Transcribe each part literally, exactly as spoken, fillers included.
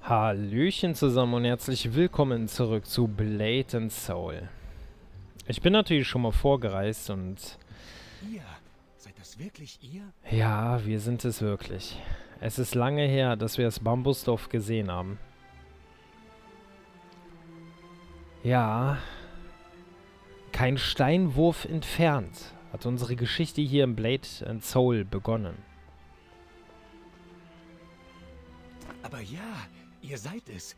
Hallöchen zusammen und herzlich willkommen zurück zu Blade and Soul. Ich bin natürlich schon mal vorgereist und... Ihr? Seid das wirklich ihr? Ja, wir sind es wirklich. Es ist lange her, dass wir das Bambusdorf gesehen haben. Ja, kein Steinwurf entfernt hat unsere Geschichte hier im Blade and Soul begonnen. Aber ja, ihr seid es.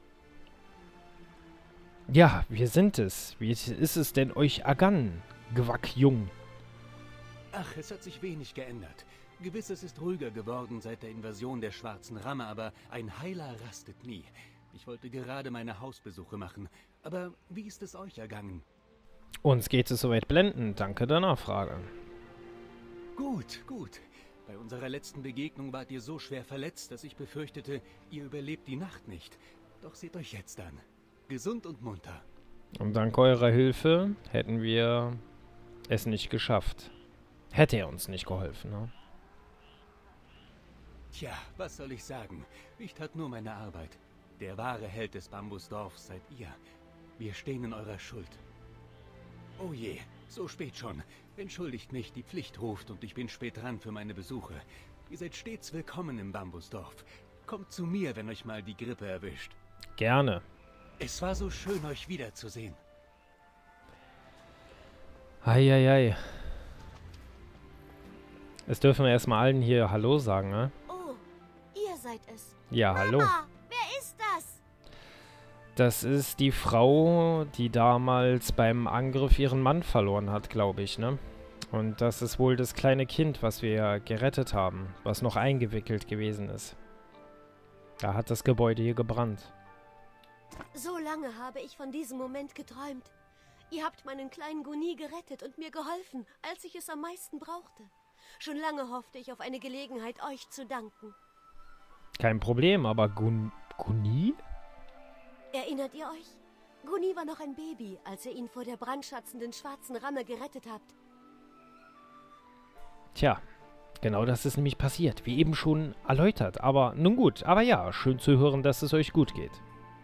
Ja, wir sind es. Wie ist es denn euch ergangen, Gewack-Jung? Ach, es hat sich wenig geändert. Gewiss, es ist ruhiger geworden seit der Invasion der schwarzen Ramme, aber ein Heiler rastet nie. Ich wollte gerade meine Hausbesuche machen. Aber wie ist es euch ergangen? Uns geht es soweit blendend, danke der Nachfrage. Gut, gut. Bei unserer letzten Begegnung wart ihr so schwer verletzt, dass ich befürchtete, ihr überlebt die Nacht nicht. Doch seht euch jetzt an. Gesund und munter. Und dank eurer Hilfe hätten wir es nicht geschafft. Hätte er uns nicht geholfen, ne? Tja, was soll ich sagen? Ich tat nur meine Arbeit. Der wahre Held des Bambusdorfs seid ihr. Wir stehen in eurer Schuld. Oh je, so spät schon. Entschuldigt mich, die Pflicht ruft und ich bin spät dran für meine Besuche. Ihr seid stets willkommen im Bambusdorf. Kommt zu mir, wenn euch mal die Grippe erwischt. Gerne. Es war so schön, euch wiederzusehen. Eieiei. Jetzt dürfen wir erstmal allen hier Hallo sagen, ne? Oh, ihr seid es. Ja, hallo. Mama, wer ist das? Das ist die Frau, die damals beim Angriff ihren Mann verloren hat, glaube ich, ne? Und das ist wohl das kleine Kind, was wir gerettet haben, was noch eingewickelt gewesen ist. Da hat das Gebäude hier gebrannt. So lange habe ich von diesem Moment geträumt. Ihr habt meinen kleinen Guni gerettet und mir geholfen, als ich es am meisten brauchte. Schon lange hoffte ich auf eine Gelegenheit, euch zu danken. Kein Problem, aber Gun Guni? Erinnert ihr euch? Guni war noch ein Baby, als ihr ihn vor der brandschatzenden schwarzen Ramme gerettet habt. Tja, genau das ist nämlich passiert, wie eben schon erläutert. Aber nun gut, aber ja, schön zu hören, dass es euch gut geht.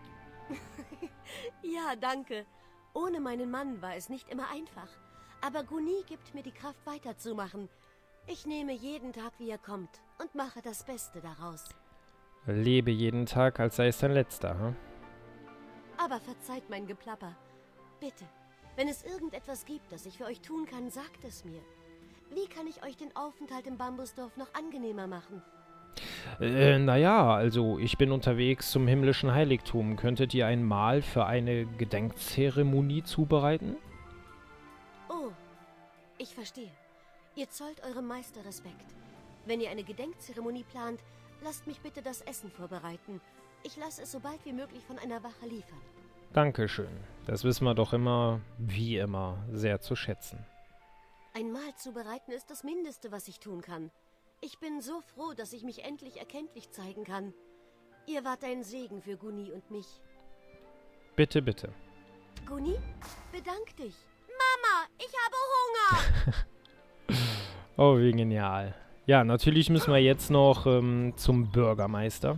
Ja, danke. Ohne meinen Mann war es nicht immer einfach. Aber Guni gibt mir die Kraft weiterzumachen. Ich nehme jeden Tag, wie er kommt, und mache das Beste daraus. Lebe jeden Tag, als sei es dein letzter, hm? Aber verzeiht mein Geplapper. Bitte, wenn es irgendetwas gibt, das ich für euch tun kann, sagt es mir. Wie kann ich euch den Aufenthalt im Bambusdorf noch angenehmer machen? Äh, naja, also ich bin unterwegs zum himmlischen Heiligtum. Könntet ihr ein Mahl für eine Gedenkzeremonie zubereiten? Oh, ich verstehe. Ihr zollt eurem Meister Respekt. Wenn ihr eine Gedenkzeremonie plant, lasst mich bitte das Essen vorbereiten. Ich lasse es so bald wie möglich von einer Wache liefern. Dankeschön. Das wissen wir doch immer, wie immer, sehr zu schätzen. Ein Mahl zubereiten ist das Mindeste, was ich tun kann. Ich bin so froh, dass ich mich endlich erkenntlich zeigen kann. Ihr wart ein Segen für Guni und mich. Bitte, bitte. Guni, bedank dich. Mama, ich habe Hunger. Oh, wie genial. Ja, natürlich müssen wir jetzt noch ähm, zum Bürgermeister.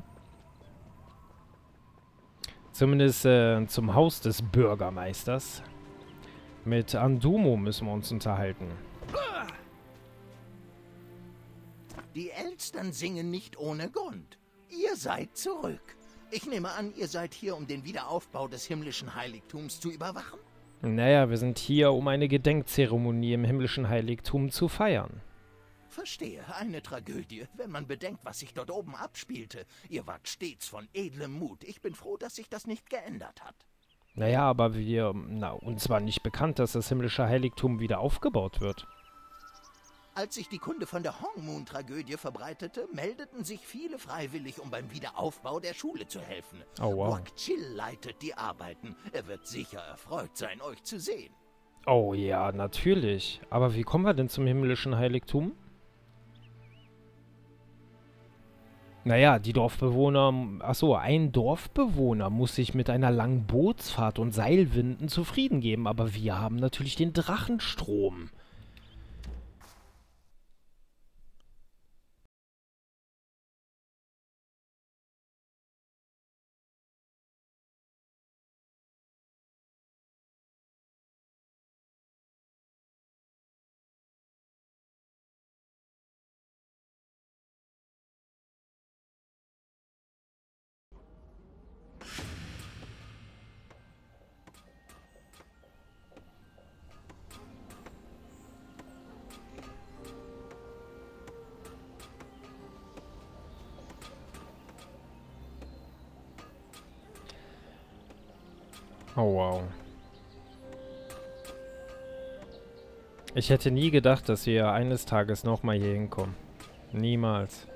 Zumindest äh, zum Haus des Bürgermeisters. Mit Andumo müssen wir uns unterhalten. Die Elstern singen nicht ohne Grund. Ihr seid zurück. Ich nehme an, ihr seid hier, um den Wiederaufbau des himmlischen Heiligtums zu überwachen? Naja, wir sind hier, um eine Gedenkzeremonie im himmlischen Heiligtum zu feiern. Verstehe, eine Tragödie, wenn man bedenkt, was sich dort oben abspielte. Ihr wart stets von edlem Mut. Ich bin froh, dass sich das nicht geändert hat. Naja, aber wir, na, uns war nicht bekannt, dass das himmlische Heiligtum wieder aufgebaut wird. Als sich die Kunde von der Hongmoon-Tragödie verbreitete, meldeten sich viele freiwillig, um beim Wiederaufbau der Schule zu helfen. Oh, wow. Wak-Chill leitet die Arbeiten. Er wird sicher erfreut sein, euch zu sehen. Oh ja, natürlich. Aber wie kommen wir denn zum himmlischen Heiligtum? Naja, die Dorfbewohner... Achso, ein Dorfbewohner muss sich mit einer langen Bootsfahrt und Seilwinden zufrieden geben. Aber wir haben natürlich den Drachenstrom. Oh, wow. Ich hätte nie gedacht, dass wir eines Tages nochmal hier hinkommen. Niemals.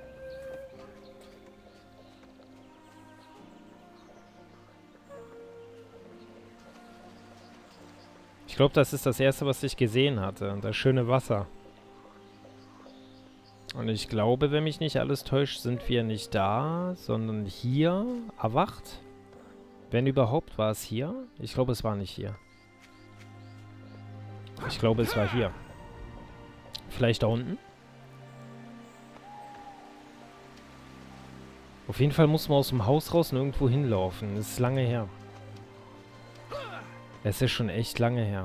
Ich glaube, das ist das erste, was ich gesehen hatte. Das schöne Wasser. Und ich glaube, wenn mich nicht alles täuscht, sind wir nicht da, sondern hier erwacht. Wenn überhaupt, war es hier. Ich glaube, es war nicht hier. Ich glaube, es war hier. Vielleicht da unten? Auf jeden Fall muss man aus dem Haus raus und irgendwo hinlaufen. Das ist lange her. Es ist schon echt lange her.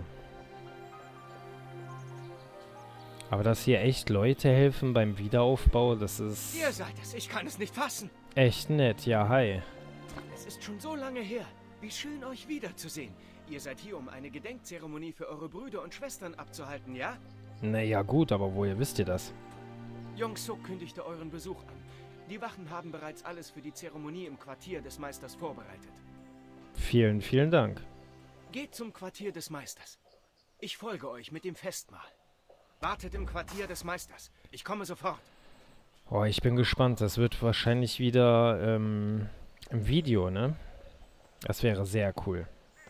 Aber dass hier echt Leute helfen beim Wiederaufbau, das ist... Ihr seid es, ich kann es nicht fassen. Echt nett, ja, hi. Es ist schon so lange her. Wie schön, euch wiederzusehen. Ihr seid hier, um eine Gedenkzeremonie für eure Brüder und Schwestern abzuhalten, ja? Naja, gut, aber woher wisst ihr das? Yong-Suk kündigte euren Besuch an. Die Wachen haben bereits alles für die Zeremonie im Quartier des Meisters vorbereitet. Vielen, vielen Dank. Geht zum Quartier des Meisters. Ich folge euch mit dem Festmahl. Wartet im Quartier des Meisters. Ich komme sofort. Oh, ich bin gespannt. Das wird wahrscheinlich wieder ähm, im Video, ne? Das wäre sehr cool.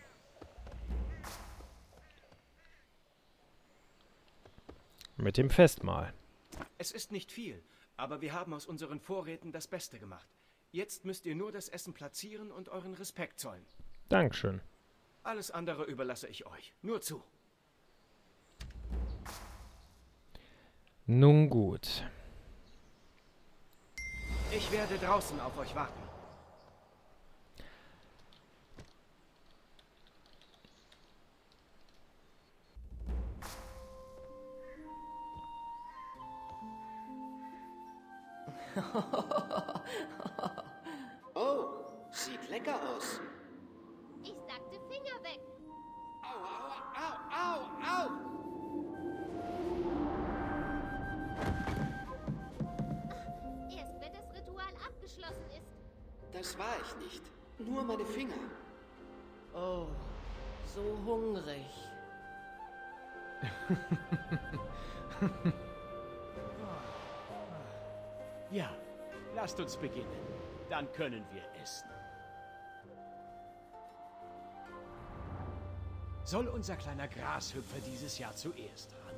Mit dem Festmahl. Es ist nicht viel, aber wir haben aus unseren Vorräten das Beste gemacht. Jetzt müsst ihr nur das Essen platzieren und euren Respekt zollen. Dankeschön. Alles andere überlasse ich euch. Nur zu. Nun gut. Ich werde draußen auf euch warten. Oh, sieht lecker aus. Ich sagte Finger weg. Au, au, au, au, au. Erst wenn das Ritual abgeschlossen ist. Das war ich nicht. Nur meine Finger. Oh, so hungrig. Ja, lasst uns beginnen. Dann können wir essen. Soll unser kleiner Grashüpfer dieses Jahr zuerst ran?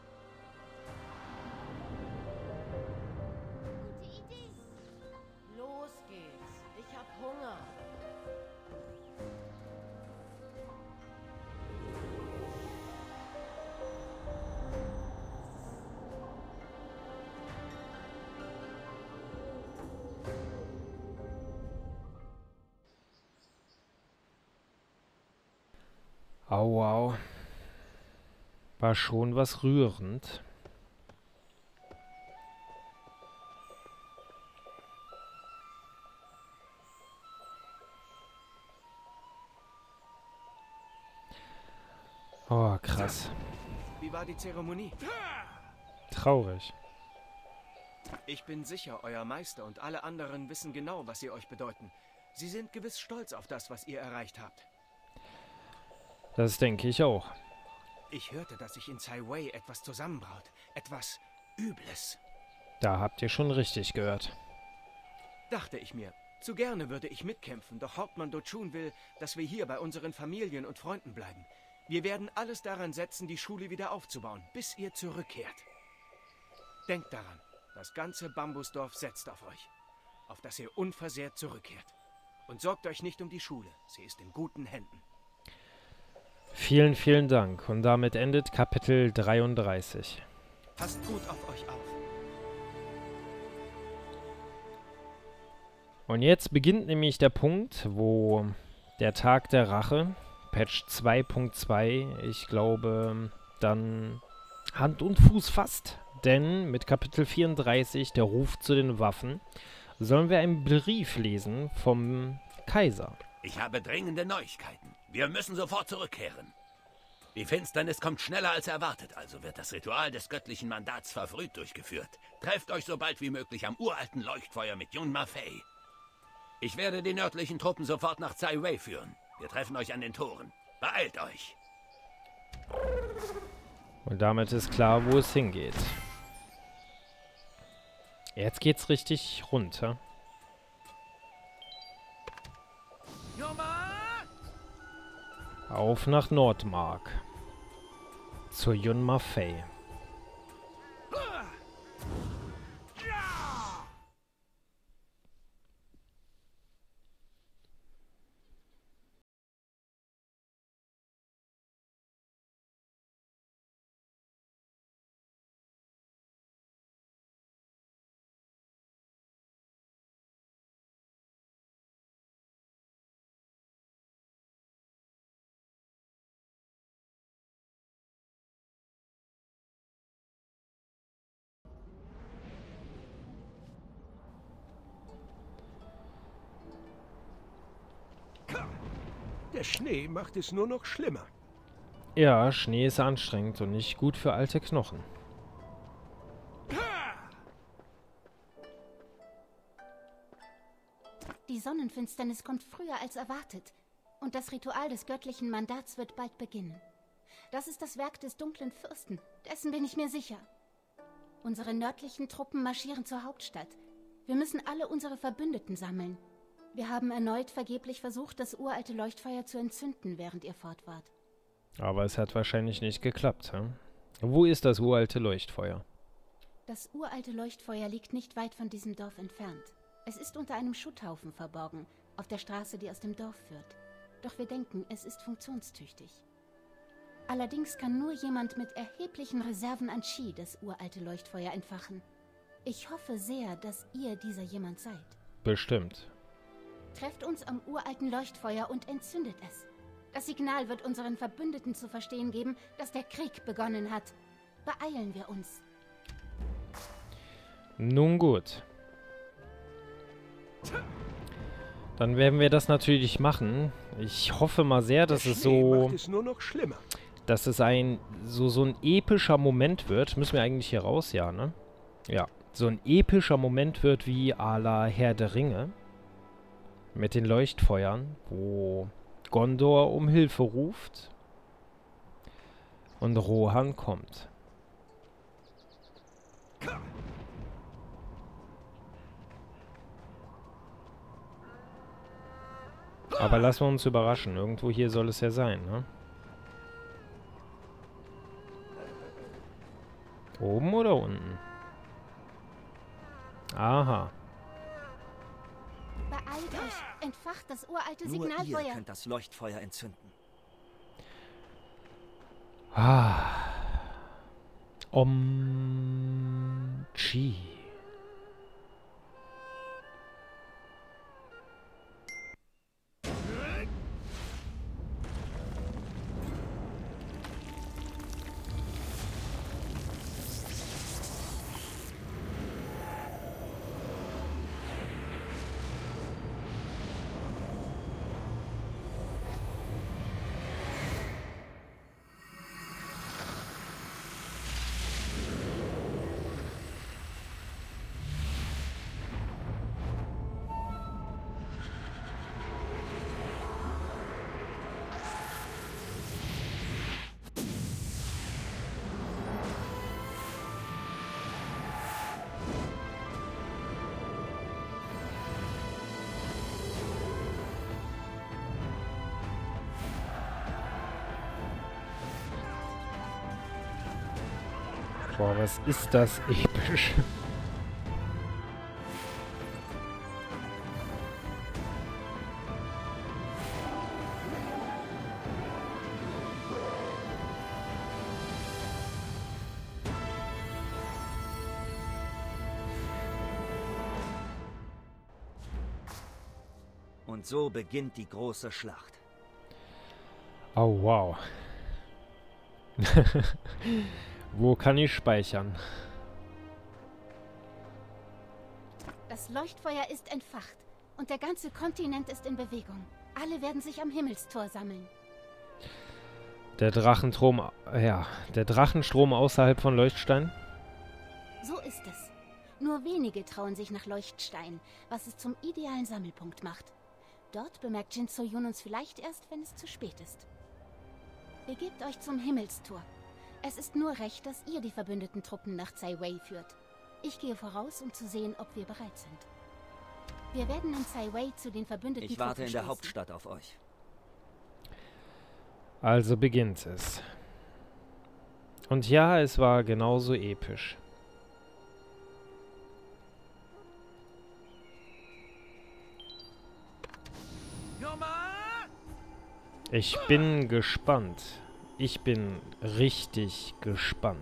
Gute Idee. Los geht's. Ich hab Hunger. Au, au. War schon was rührend. Oh, krass. Wie war die Zeremonie? Traurig. Ich bin sicher, euer Meister und alle anderen wissen genau, was sie euch bedeuten. Sie sind gewiss stolz auf das, was ihr erreicht habt. Das denke ich auch. Ich hörte, dass sich in Tsai Wei etwas zusammenbraut. Etwas Übles. Da habt ihr schon richtig gehört. Dachte ich mir. Zu gerne würde ich mitkämpfen, doch Hauptmann Do Chun will, dass wir hier bei unseren Familien und Freunden bleiben. Wir werden alles daran setzen, die Schule wieder aufzubauen, bis ihr zurückkehrt. Denkt daran, das ganze Bambusdorf setzt auf euch. Auf dass ihr unversehrt zurückkehrt. Und sorgt euch nicht um die Schule. Sie ist in guten Händen. Vielen, vielen Dank. Und damit endet Kapitel dreiunddreißig. Passt gut auf euch auf. Und jetzt beginnt nämlich der Punkt, wo der Tag der Rache, Patch zwei Punkt zwei, ich glaube, dann Hand und Fuß fasst. Denn mit Kapitel vierunddreißig, der Ruf zu den Waffen, sollen wir einen Brief lesen vom Kaiser. Ich habe dringende Neuigkeiten. Wir müssen sofort zurückkehren. Die Finsternis kommt schneller als erwartet, also wird das Ritual des göttlichen Mandats verfrüht durchgeführt. Trefft euch so bald wie möglich am uralten Leuchtfeuer mit Yun Ma Fei. Ich werde die nördlichen Truppen sofort nach Tsai Wei führen. Wir treffen euch an den Toren. Beeilt euch! Und damit ist klar, wo es hingeht. Jetzt geht's richtig runter. Auf nach Nordmark. Zur Yunma Fei. Der Schnee macht es nur noch schlimmer. Ja, Schnee ist anstrengend und nicht gut für alte Knochen. Die Sonnenfinsternis kommt früher als erwartet. Und das Ritual des göttlichen Mandats wird bald beginnen. Das ist das Werk des dunklen Fürsten. Dessen bin ich mir sicher. Unsere nördlichen Truppen marschieren zur Hauptstadt. Wir müssen alle unsere Verbündeten sammeln. Wir haben erneut vergeblich versucht, das uralte Leuchtfeuer zu entzünden, während ihr fort wart. Aber es hat wahrscheinlich nicht geklappt, hm? Wo ist das uralte Leuchtfeuer? Das uralte Leuchtfeuer liegt nicht weit von diesem Dorf entfernt. Es ist unter einem Schutthaufen verborgen, auf der Straße, die aus dem Dorf führt. Doch wir denken, es ist funktionstüchtig. Allerdings kann nur jemand mit erheblichen Reserven an Qi das uralte Leuchtfeuer entfachen. Ich hoffe sehr, dass ihr dieser jemand seid. Bestimmt. Trefft uns am uralten Leuchtfeuer und entzündet es. Das Signal wird unseren Verbündeten zu verstehen geben, dass der Krieg begonnen hat. Beeilen wir uns. Nun gut. Dann werden wir das natürlich machen. Ich hoffe mal sehr, dass es so... macht es nur noch schlimmer. Dass es ein so, so ein epischer Moment wird. Müssen wir eigentlich hier raus, ja, ne? Ja. So ein epischer Moment wird wie à la Herr der Ringe. Mit den Leuchtfeuern, wo Gondor um Hilfe ruft und Rohan kommt. Aber lassen wir uns überraschen. Irgendwo hier soll es ja sein, ne? Oben oder unten? Aha. Beeilt euch! Entfacht das uralte Nur Signalfeuer! ihr könnt das Leuchtfeuer entzünden. Ah. Om Qi. Boah, was ist das episch? Und so beginnt die große Schlacht. Oh, wow. Wo kann ich speichern? Das Leuchtfeuer ist entfacht und der ganze Kontinent ist in Bewegung. Alle werden sich am Himmelstor sammeln. Der Drachenstrom, ja, der Drachenstrom außerhalb von Leuchtstein? So ist es. Nur wenige trauen sich nach Leuchtstein, was es zum idealen Sammelpunkt macht. Dort bemerkt Jin So-Yun uns vielleicht erst, wenn es zu spät ist. Begebt euch zum Himmelstor. Es ist nur recht, dass ihr die verbündeten Truppen nach Tsai Wei führt. Ich gehe voraus, um zu sehen, ob wir bereit sind. Wir werden in Tsai Wei zu den verbündeten Truppen Ich warte in der stoßen. Hauptstadt auf euch. Also beginnt es. Und ja, es war genauso episch. Ich bin gespannt. Ich bin richtig gespannt.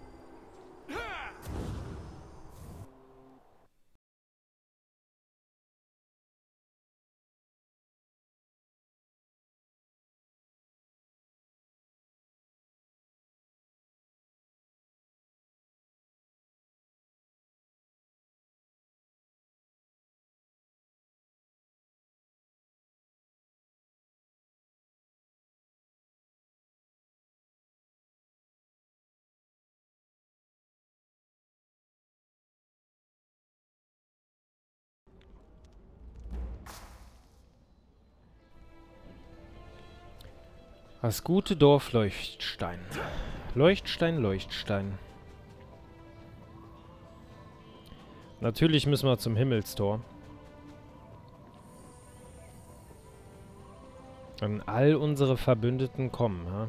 Das gute Dorf Leuchtstein. Leuchtstein, Leuchtstein. Natürlich müssen wir zum Himmelstor. Und all unsere Verbündeten kommen, ha?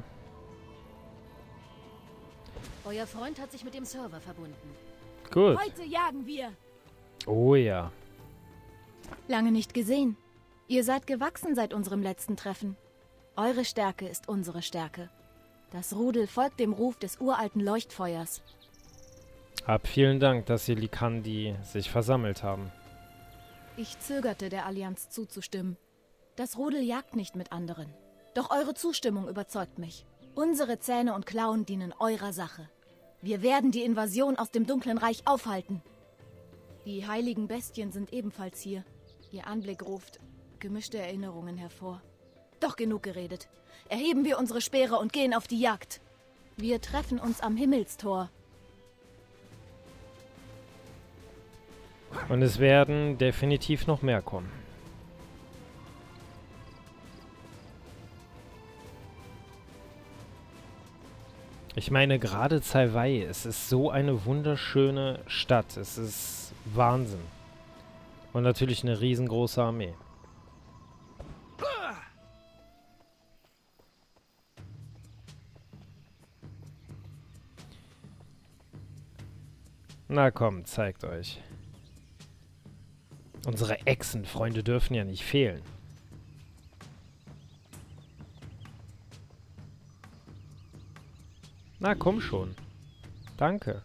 Euer Freund hat sich mit dem Server verbunden. Gut. Heute jagen wir. Oh ja. Lange nicht gesehen. Ihr seid gewachsen seit unserem letzten Treffen. Eure Stärke ist unsere Stärke. Das Rudel folgt dem Ruf des uralten Leuchtfeuers. Hab vielen Dank, dass die Likandi sich versammelt haben. Ich zögerte, der Allianz zuzustimmen. Das Rudel jagt nicht mit anderen. Doch eure Zustimmung überzeugt mich. Unsere Zähne und Klauen dienen eurer Sache. Wir werden die Invasion aus dem Dunklen Reich aufhalten. Die heiligen Bestien sind ebenfalls hier. Ihr Anblick ruft gemischte Erinnerungen hervor. Doch genug geredet. Erheben wir unsere Speere und gehen auf die Jagd. Wir treffen uns am Himmelstor. Und es werden definitiv noch mehr kommen. Ich meine, gerade Tsai Wei, es ist so eine wunderschöne Stadt. Es ist Wahnsinn. Und natürlich eine riesengroße Armee. Na komm, zeigt euch. Unsere Echsenfreunde dürfen ja nicht fehlen. Na komm schon. Danke.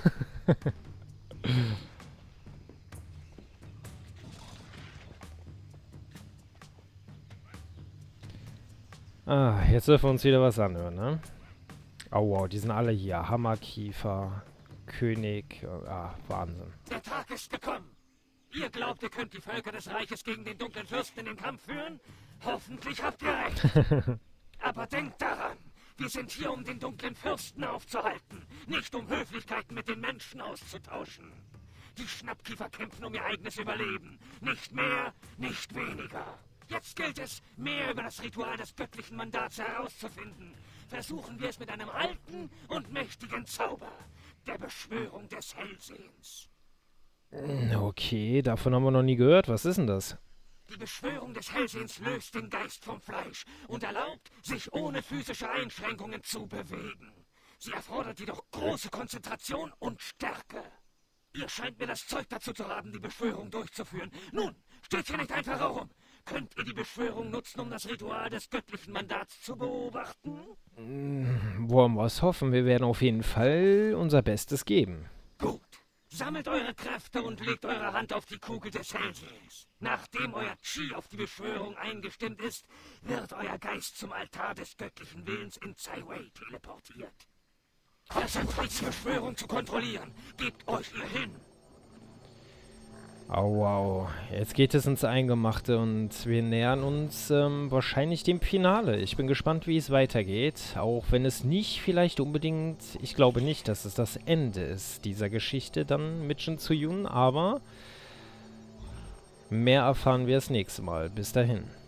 Ah, jetzt dürfen wir uns wieder was anhören, ne? Oh wow, die sind alle hier. Hammerkiefer, König, ah, Wahnsinn. Der Tag ist gekommen. Ihr glaubt, ihr könnt die Völker des Reiches gegen den dunklen Fürsten in den Kampf führen? Hoffentlich habt ihr recht. Aber denkt daran, wir sind hier, um den dunklen Fürsten aufzuhalten, nicht um Höflichkeiten mit den Menschen auszutauschen. Die Schnappkiefer kämpfen um ihr eigenes Überleben. Nicht mehr, nicht weniger. Jetzt gilt es, mehr über das Ritual des göttlichen Mandats herauszufinden. Versuchen wir es mit einem alten und mächtigen Zauber, der Beschwörung des Hellsehens. Okay, davon haben wir noch nie gehört. Was ist denn das? Die Beschwörung des Hellsehens löst den Geist vom Fleisch und erlaubt, sich ohne physische Einschränkungen zu bewegen. Sie erfordert jedoch große Konzentration und Stärke. Ihr scheint mir das Zeug dazu zu haben, die Beschwörung durchzuführen. Nun, steht hier nicht einfach herum. Könnt ihr die Beschwörung nutzen, um das Ritual des göttlichen Mandats zu beobachten? Mm, wollen wir es hoffen. Wir werden auf jeden Fall unser Bestes geben. Gut. Sammelt eure Kräfte und legt eure Hand auf die Kugel des Hellsehens. Nachdem euer Chi auf die Beschwörung eingestimmt ist, wird euer Geist zum Altar des göttlichen Willens in Tsai Wei teleportiert. Versucht die Beschwörung zu kontrollieren. Gebt euch ihr hin. Oh wow, jetzt geht es ins Eingemachte und wir nähern uns ähm, wahrscheinlich dem Finale. Ich bin gespannt, wie es weitergeht, auch wenn es nicht vielleicht unbedingt, ich glaube nicht, dass es das Ende ist dieser Geschichte dann mit Jin So-Yun, aber Mehr erfahren wir das nächste Mal. Bis dahin.